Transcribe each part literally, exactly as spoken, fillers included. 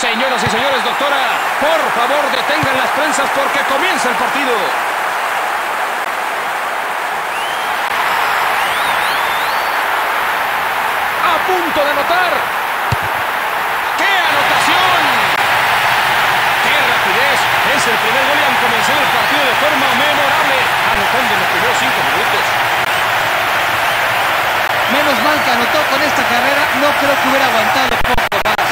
Señoras y señores, doctora, por favor detengan las prensas porque comienza el partido. A punto de anotar. ¡Qué anotación! ¡Qué rapidez! Es el primer gol y han comenzado el partido de forma memorable, anotando en los primeros cinco minutos. Menos mal que anotó con esta carrera, no creo que hubiera aguantado poco más.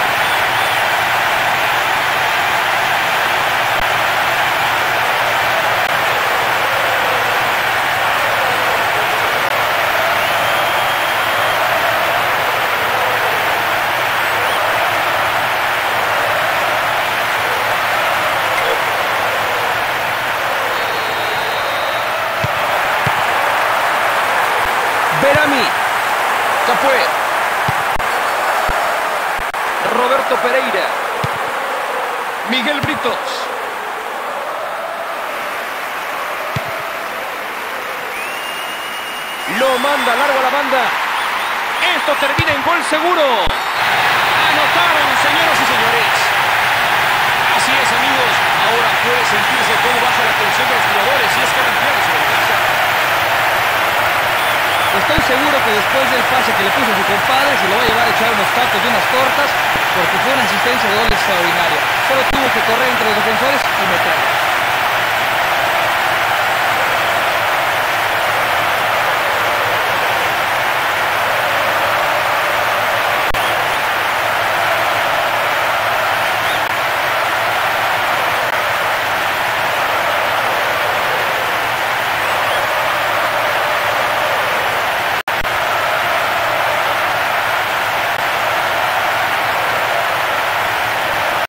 Berami. Capué. Roberto Pereira. Miguel Britos. Lo manda largo a la banda. Esto termina en gol seguro. Anotaron, señoras y señores. Así es, amigos. Ahora puede sentirse cómo baja la tensión de los jugadores y es que ampliaron su ventaja. Estoy seguro que después del pase que le puso su compadre se lo va a llevar a echar unos tacos y unas tortas porque fue una asistencia de gol extraordinaria. Solo tuvo que correr entre los defensores y meter.